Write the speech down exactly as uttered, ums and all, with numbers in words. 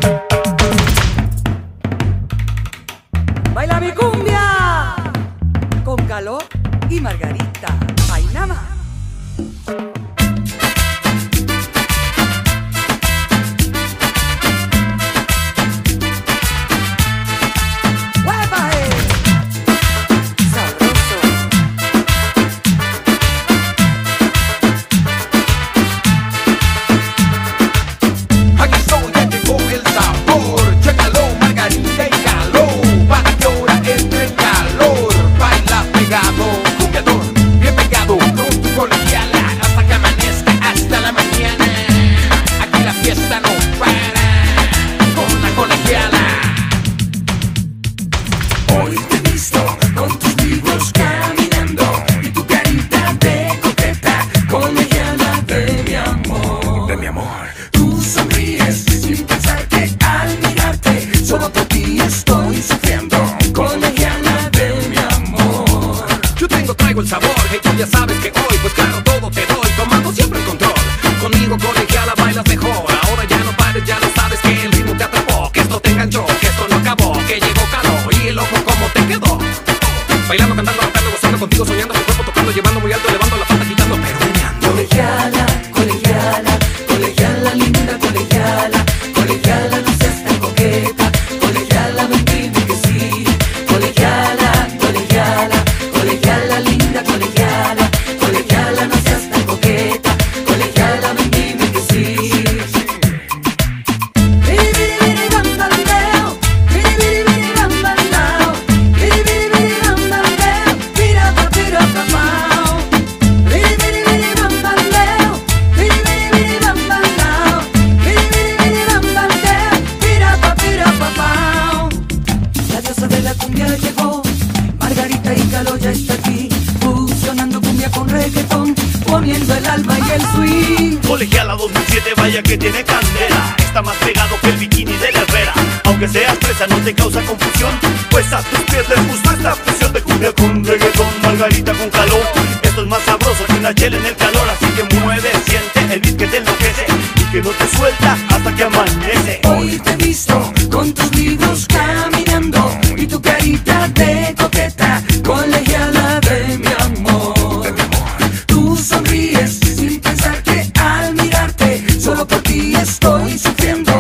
Baila mi cumbia con Caló y Margarita Painama. El sabor, que tú ya sabes que hoy, pues claro, todo te doy, tomando siempre el control. Conmigo colegiala bailas mejor, ahora ya no pares, ya lo sabes que el ritmo te atrapó, que esto te enganchó, que esto no acabó, que llegó calor y el ojo como te quedó. Bailando, cantando, rapando, gozando contigo, soñando, mi cuerpo tocando, llevando muy alto, elevando la falta, quitando, pero meneando. Colegiala, colegiala, colegiala linda, colegiala, colegiala no seas tan coqueta, colegiala ven dime que sí, colegiala, colegiala, colegiala linda, colegiala, colegiala no seas tan coqueta, colegiala ven dime que sí. Ya está aquí, fusionando cumbia con reggaetón, poniendo el alma y el swing. Colegiala dos mil siete, vaya que tiene candela, está más pegado que el bikini de la Herrera. Aunque seas presa no te causa confusión, pues a tus pies les gustó esta fusión de cumbia con reggaetón, Margarita con Caló. Esto es más sabroso que una chela en el calor, así que mueve, siente el beat que te enloquece y que no te suelta hasta que amanece. Hoy te he visto con tus libros caminando y tu carita de coqueta, colegiala de mi amor. Tú sonríes sin pensar que al mirarte solo por ti estoy sufriendo.